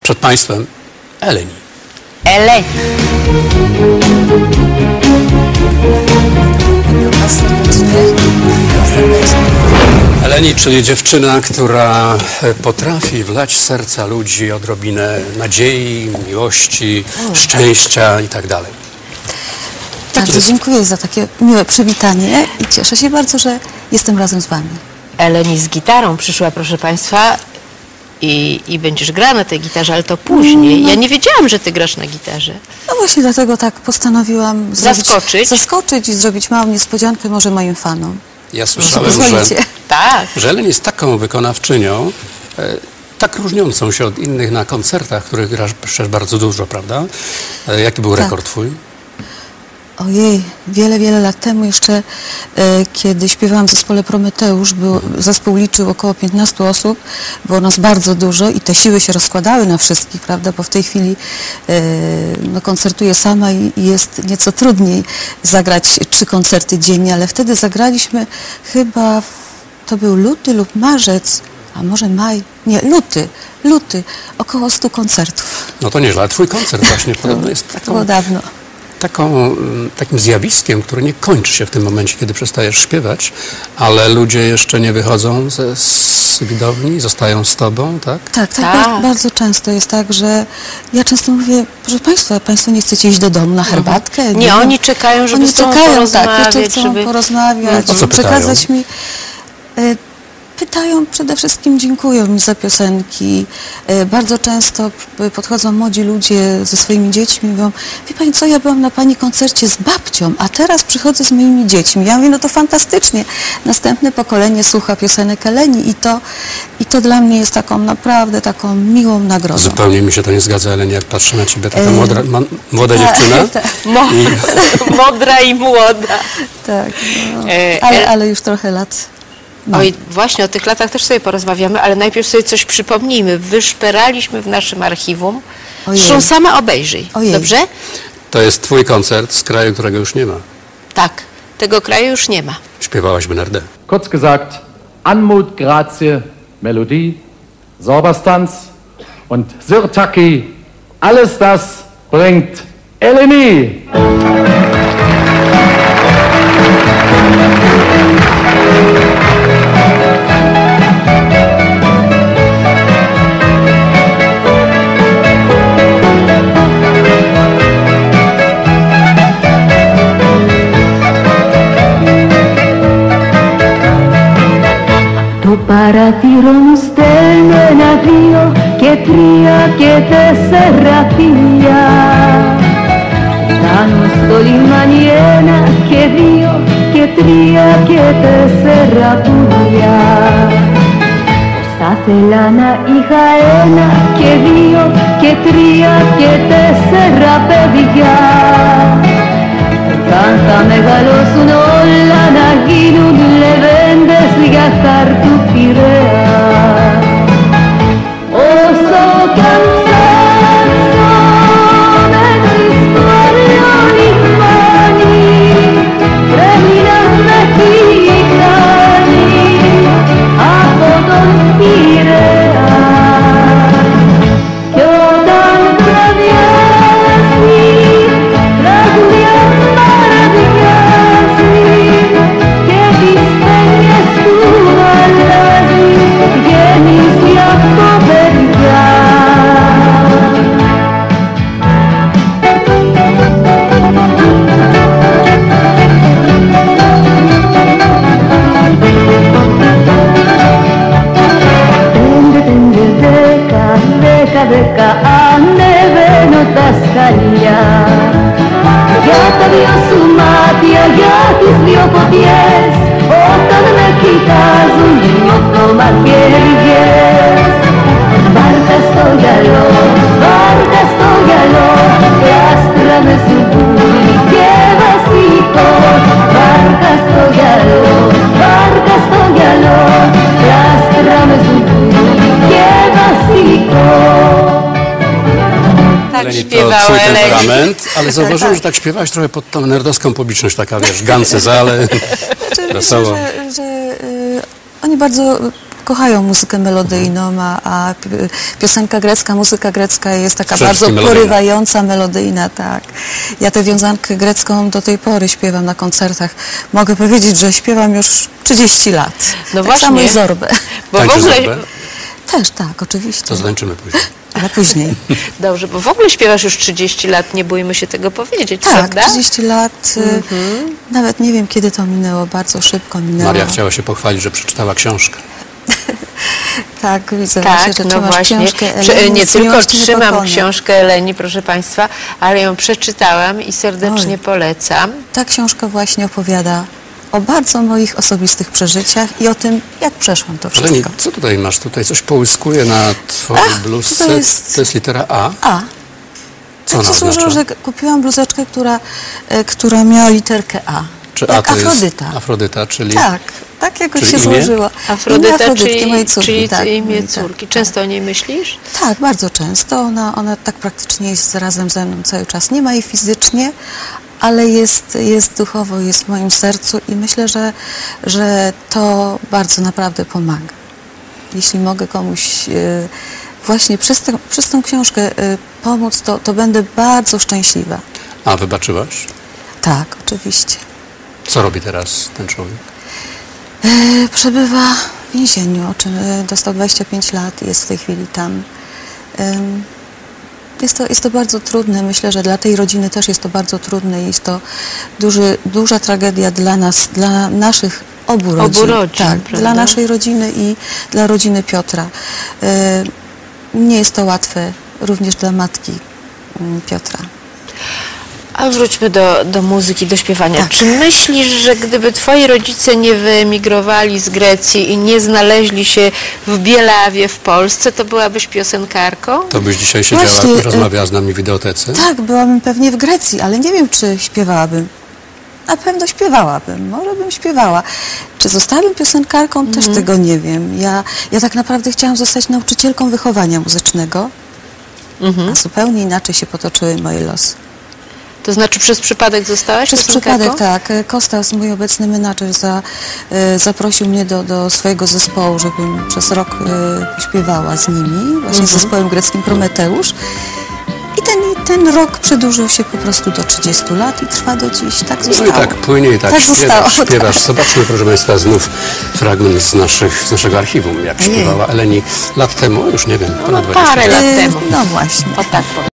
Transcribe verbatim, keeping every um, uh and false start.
Przed Państwem Eleni. Eleni. Eleni, czyli dziewczyna, która potrafi wlać w serca ludzi odrobinę nadziei, miłości, o. szczęścia i tak dalej. Bardzo dziękuję za takie miłe przywitanie i cieszę się bardzo, że jestem razem z Wami. Eleni z gitarą przyszła, proszę Państwa, i, i będziesz grała na tej gitarze, ale to później. No. Ja nie wiedziałam, że Ty grasz na gitarze. No właśnie dlatego tak postanowiłam zaskoczyć, zrobić, zaskoczyć i zrobić małą niespodziankę może moim fanom. Ja słyszałem, że, tak. że Eleni jest taką wykonawczynią, e, tak różniącą się od innych na koncertach, których grasz przecież bardzo dużo, prawda? E, jaki był tak. rekord Twój? Ojej, wiele, wiele lat temu jeszcze, e, kiedy śpiewałam w zespole Prometeusz, był, zespół liczył około piętnastu osób, było nas bardzo dużo i te siły się rozkładały na wszystkich, prawda, bo w tej chwili e, no, koncertuję sama i, i jest nieco trudniej zagrać trzy koncerty dziennie, ale wtedy zagraliśmy chyba, to był luty lub marzec, a może maj, nie, luty, luty, około stu koncertów. No to nieźle, ale Twój koncert właśnie podobno jest taką... To było dawno. Taką, takim zjawiskiem, które nie kończy się w tym momencie, kiedy przestajesz śpiewać, ale ludzie jeszcze nie wychodzą ze, z widowni, zostają z Tobą, tak? Tak, tak, tak. Bardzo często jest tak, że ja często mówię, proszę Państwa, Państwo nie chcecie iść do domu na herbatkę? Nie, nie oni czekają, żeby oni z Tobą czekają, porozmawiać. Tak, jeszcze chcą żeby... porozmawiać, o co przekazać pytają? mi... Y Pytają, przede wszystkim dziękują mi za piosenki. Bardzo często podchodzą młodzi ludzie ze swoimi dziećmi i mówią, wie Pani co, ja byłam na Pani koncercie z babcią, a teraz przychodzę z moimi dziećmi. Ja mówię, no to fantastycznie. Następne pokolenie słucha piosenek Eleni i to, i to dla mnie jest taką naprawdę taką miłą nagrodą. Zupełnie mi się to nie zgadza, Eleni, jak patrzę na Ciebie, taka młodra, ma, młoda ta, dziewczyna. Ta. Mo I... Modra i młoda. Tak, no. ale, ale już trochę lat. No. Oj, właśnie o tych latach też sobie porozmawiamy, ale najpierw sobie coś przypomnijmy. Wyszperaliśmy w naszym archiwum. Zresztą sama obejrzyj, Ojej. dobrze? To jest Twój koncert z kraju, którego już nie ma. Tak, tego kraju już nie ma. Śpiewałaś Benarde. Kurz gesagt, Anmut, Grazie, Melodie, Zauberstanz und Sirtaki, alles das bringt Eleni. Παρατηρώ μου στέλνω ένα, δύο και τρία και τέσσερα φιλιά. Φτάνω στο λιμάνι ένα και δύο και τρία και τέσσερα πουλιά. Πως θα θέλα να είχα ένα και δύο και τρία και τέσσερα παιδιά. Όταν θα μεγαλώσουν όλα να γίνουν λεβέντες για χάρτου Πειραιά. Όσο κι αν ψάξω με βρίσκω άλλο λιμάνι, πρέπει να με κοιτάνει από τον Πειραιά. Κι όταν βραδιάζει, τραγουδιά παραδιάζει και τις πένιες του αλλάζει, γέμιση από παιδιά. Πέντε, πέντε, δέκα, δέκα, δέκα, ανεβαίνω τα σκαλιά. Για τα δυο σου μάτια, για τις δυο φωτιές, όταν με κοιτάζουν νιώθω μαχαιριές. Βάρκα στο γυαλό, βάρκα στο γυαλό, άστρα με σουμπούλι και βασικό. Βάρκα στο γυαλό, βάρκα στο γυαλό, άστρα με σουμπούλι και βασικό. Tak Eleni, to śpiewała Twój Eleni. temperament, ale zauważyłem, że tak śpiewałaś trochę pod tą nerdowską publiczność, taka wiesz, gance, zale, Znaczy, wesoło. myślę, że, że y, oni bardzo kochają muzykę melodyjną, a, a piosenka grecka, muzyka grecka jest taka Przede bardzo wszystkim melodyjna. porywająca, melodyjna, tak. Ja tę wiązankę grecką do tej pory śpiewam na koncertach. Mogę powiedzieć, że śpiewam już trzydzieści lat. No tak właśnie. samo i Zorbę. Bo w Tańczy ogóle... Zorbę? Też tak, oczywiście. To ztańczymy później. Ale później. Dobrze, bo w ogóle śpiewasz już trzydzieści lat, nie bójmy się tego powiedzieć, Tak, prawda? trzydzieści lat. y, Nawet nie wiem, kiedy to minęło, bardzo szybko minęło. Maria chciała się pochwalić, że przeczytała książkę. Tak, widzę Tak, właśnie, że no trzymasz właśnie. książkę Prze- Eleni nie z tylko miłości trzymam niepokonnej. książkę Eleni, proszę Państwa, ale ją przeczytałam i serdecznie Oj. polecam. Ta książka właśnie opowiada o bardzo moich osobistych przeżyciach i o tym, jak przeszłam to Eleni, wszystko. co tutaj masz? Tutaj coś połyskuje na twojej Ach, bluzce. to jest- To jest litera A. A, Co tak ona się złożyło, oznacza? że kupiłam bluzeczkę, która, e, która miała literkę A. Czy A jak to Afrodyta. jest Afrodyta, czyli... Tak, tak jakoś Czyli się imię? złożyło. Afrodyta, Imię Afrodytki, czyli, mojej córki, czyli tak, imię tak, córki. tak. Często o niej myślisz? Tak, bardzo często. Ona, ona tak praktycznie jest razem ze mną cały czas. Nie ma jej fizycznie, ale jest, jest duchowo, jest w moim sercu i myślę, że, że to bardzo naprawdę pomaga. Jeśli mogę komuś e, właśnie przez, tę, przez tą książkę e, pomóc, to, to będę bardzo szczęśliwa. A, wybaczyłaś? Tak, oczywiście. Co robi teraz ten człowiek? E, przebywa w więzieniu, o czym e, dostał dwadzieścia pięć lat i jest w tej chwili tam. Em, Jest to, jest to bardzo trudne. Myślę, że dla tej rodziny też jest to bardzo trudne. Jest to duży, duża tragedia dla nas, dla naszych obu rodzin. Obu rodzin, tak, prawda? dla naszej rodziny i dla rodziny Piotra. E, nie jest to łatwe również dla matki mm, Piotra. A wróćmy do, do muzyki, do śpiewania. Tak. Czy myślisz, że gdyby twoi rodzice nie wyemigrowali z Grecji i nie znaleźli się w Bielawie w Polsce, to byłabyś piosenkarką? To byś dzisiaj siedziała Właśnie, i rozmawiała z nami w wideotece? Tak, byłabym pewnie w Grecji, ale nie wiem, czy śpiewałabym. Na pewno śpiewałabym, może bym śpiewała. Czy zostałabym piosenkarką? Też tego nie wiem. Ja, ja tak naprawdę chciałam zostać nauczycielką wychowania muzycznego, a zupełnie inaczej się potoczyły moje losy. To znaczy przez przypadek zostałaś Przez piosenkarką? przypadek, tak. Kostas, mój obecny menadżer, za, e, zaprosił mnie do, do swojego zespołu, żebym przez rok e, śpiewała z nimi, właśnie z zespołem greckim Prometeusz. I ten, ten rok przedłużył się po prostu do trzydziestu lat i trwa do dziś. Tak No zostało. i tak płynie, i tak, Tak śpiewasz, zostało, śpiewasz. tak. Zobaczmy, proszę Państwa, znów fragment z, naszych, z naszego archiwum, jak Ojej. śpiewała Eleni lat temu, już nie wiem, ponad No, dwadzieścia parę lat. lat E, temu. No właśnie. O tak powiem.